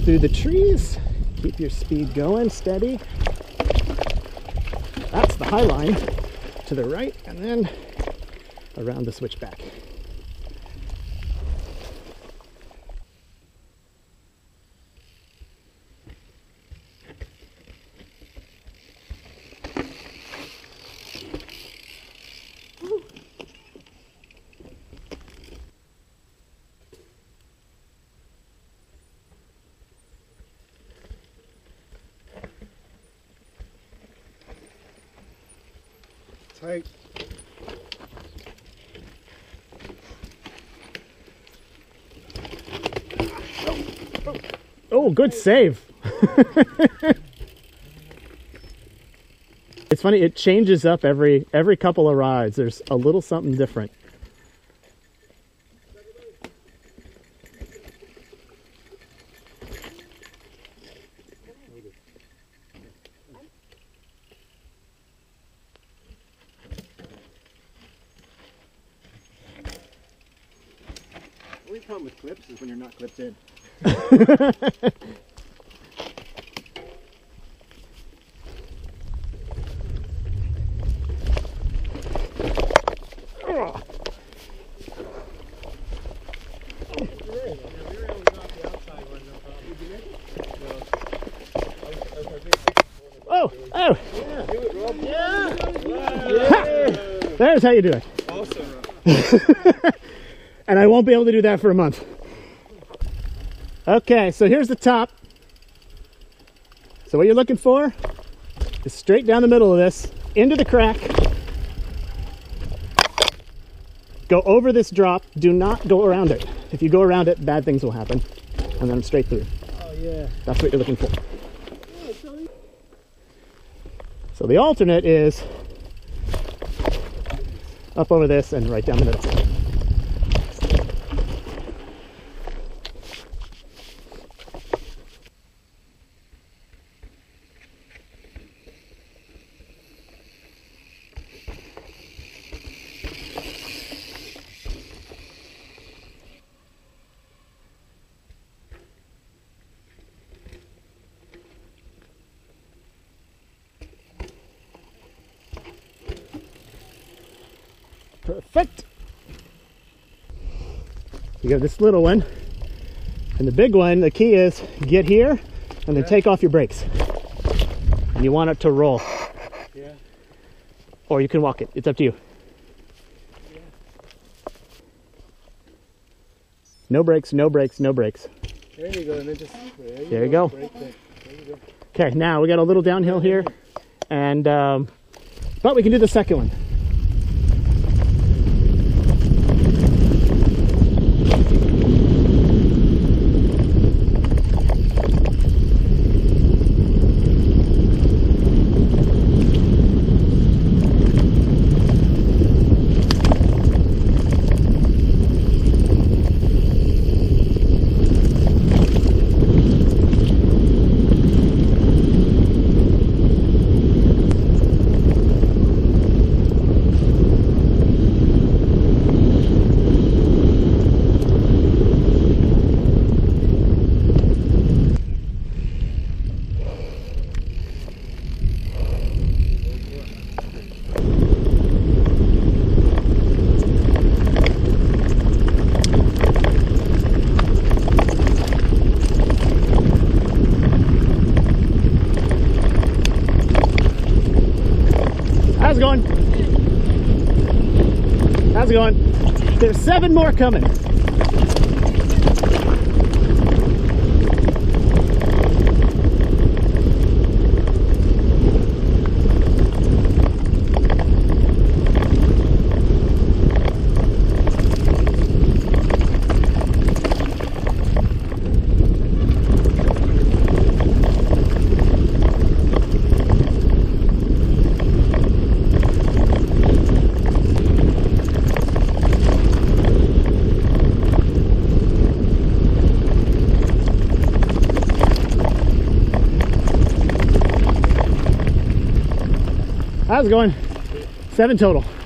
through the trees. Keep your speed going, steady. That's the high line to the right, and then around the switchback. Tight. Oh, good save. It's funny, it changes up every couple of rides. There's a little something different. The only problem with clips is when you're not clipped in. Oh, oh! Yeah, do it, Rob. Yeah! There's how you do it. Awesome, Rob. And I won't be able to do that for a month. Okay, so here's the top. So what you're looking for is straight down the middle of this, into the crack. Go over this drop. Do not go around it. If you go around it, bad things will happen. And then straight through. Oh, yeah. That's what you're looking for. So the alternate is up over this and right down the middle. Perfect. You got this little one, and the big one, the key is get here and then take off your brakes. And you want it to roll. Yeah. Or you can walk it. It's up to you. Yeah. No brakes, no brakes, no brakes. There you go, and then just There you go. Brake there. There you go. Okay, now we got a little downhill here, and but we can do the second one. How's it going? How's it going? There's 7 more coming. How's it going? 7 total.